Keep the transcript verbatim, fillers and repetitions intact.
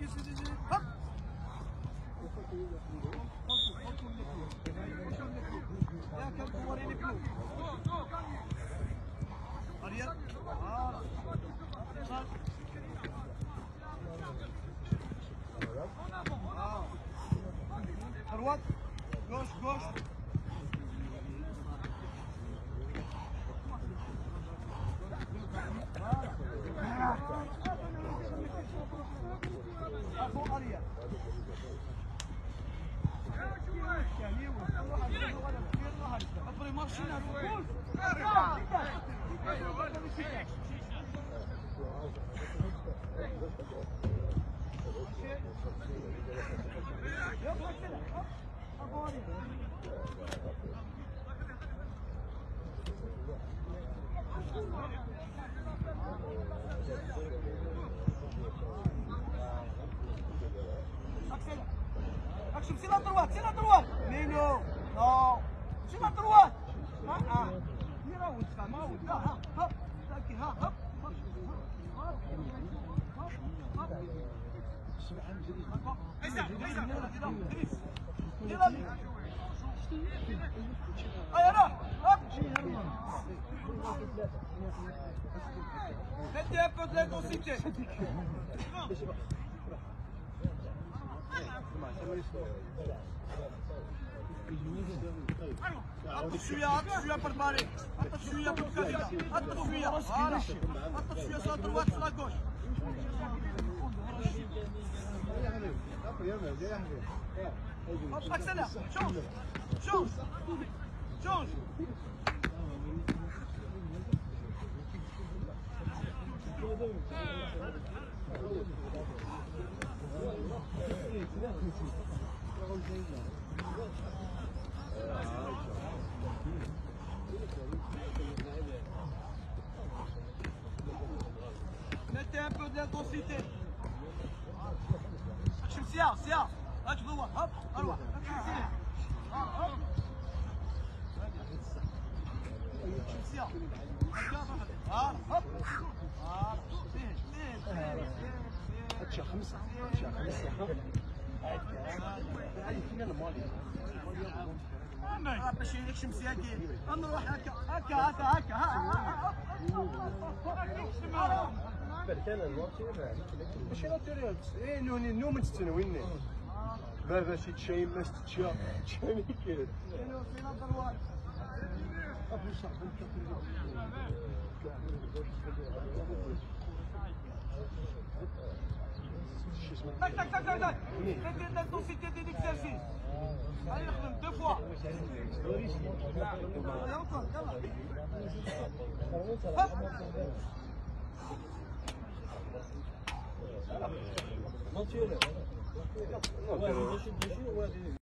هب يا كم وريني كلو اريال اه droite, gauche, gauche. Action, c'est la droite, c'est la droite. Mais non, non, c'est la droite. Ah ah. Mira où ça, ma où ça, hop, hop, hop, hop. Mettez un peu de l'intensité. حط شويه حط شويه بالباري حط شويه بالكافيه حط شويه فوالا حط شويه sur la droite sur la gauche hop accélère change change change Mettez un peu d'intensité. Action Sia, Sia. Là tu vois, hop, alors, hop. Action Sia. Voilà, hop. Voilà. هاتشي خمسة هاتشي خمسة هاي فينا المالي اه باش يكشم سياكين نروح هكا هكا هكا هكا ماشي لا تيريال ايه نوني نوم تستنويني ما باش تشايم ما تتشا تشايم كيرت فينا فينا الدروات ابو صاحب tac tac tac tac tac mettez de l'intensité des exercices allez نخدم deux fois يلا يلا